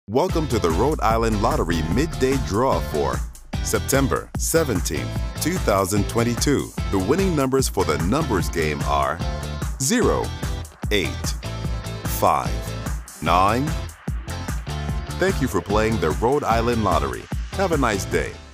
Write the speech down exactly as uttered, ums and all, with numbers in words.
Welcome to the Rhode Island Lottery Midday Draw for September seventeenth, two thousand twenty-two. The winning numbers for the numbers game are zero, eight, five, nine. Thank you for playing the Rhode Island Lottery. Have a nice day.